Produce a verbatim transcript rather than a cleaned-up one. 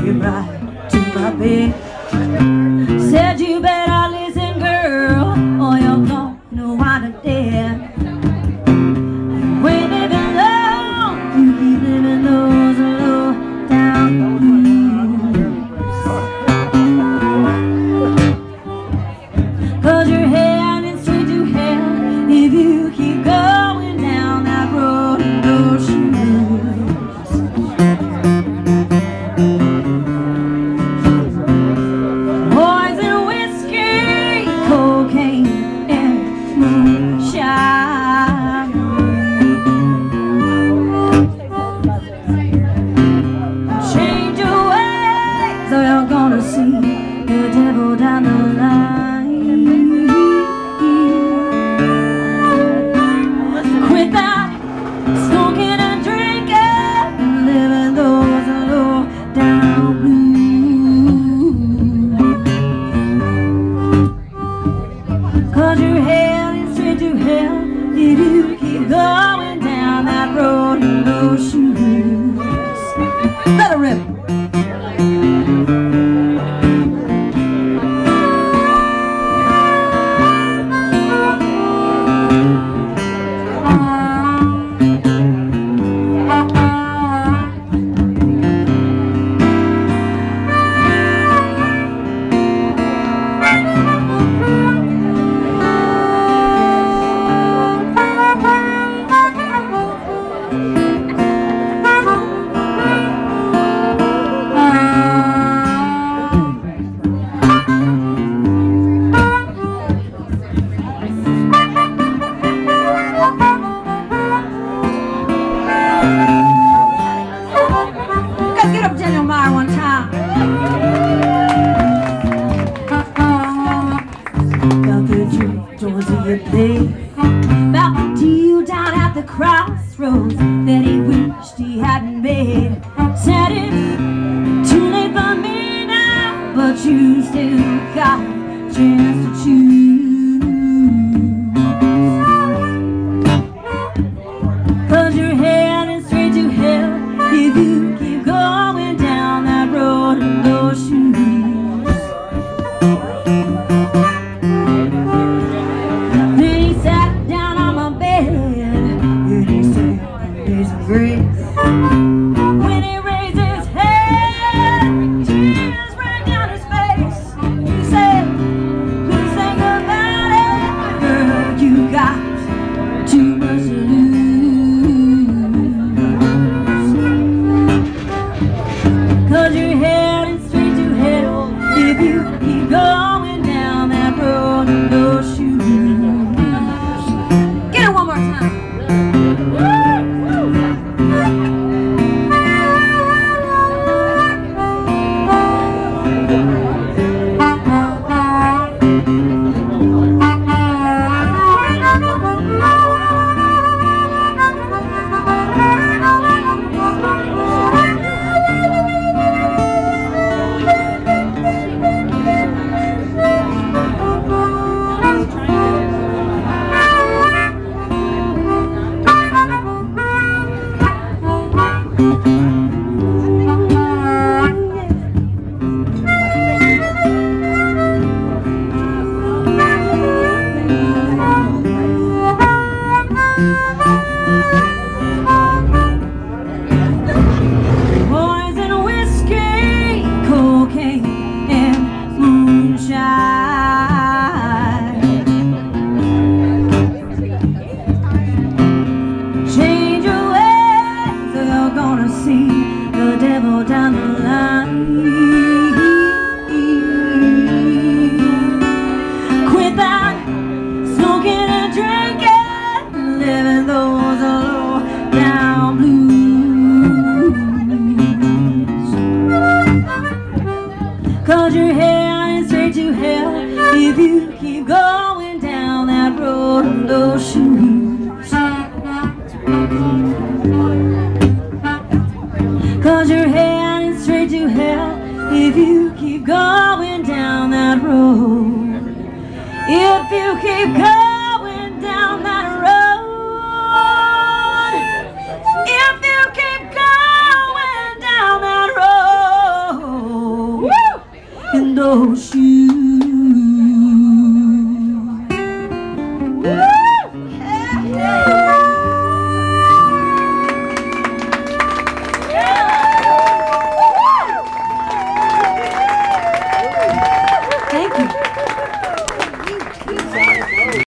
it right to my bed. Said you better listen, girl, or you're gonna wind up dead. We live alone, you keep living those low down blues. Cause you're heading straight to hell if you keep going down that road in those shoes. Poison, whiskey, cocaine, and moonshine. Change your ways or you're gonna see the devil down the line. Quit that smoking and drinking and living those low down blues. Cause you're heading straight to hell if you keep going down that road in those shoes. Let it rip. Get up, Daniel Meyer, one time. Got the joys of your play. About the deal down at the crossroads that he wished he hadn't made. Said it's too late for me now, but you still got a chance to choose. Cause you're heading straight to hell if you keep going down that road in those shoes. Then he sat down on my bed and he said, "Amazing grace." When he raised his head, tears ran down his face. He said, "Please think about it, girl, you got too much to lose." Cause you're heading straight to hell if you keep going down that road in those shoes. Get it one more time. Poison, whiskey, cocaine, and moonshine. Change your ways or you're gonna see the devil down the line. Quit that smoking and drinking, living those low down blues. Cause you're heading straight to hell if you keep going down that road in those shoes. Cause you're heading straight to hell if you keep going down that road. If you keep going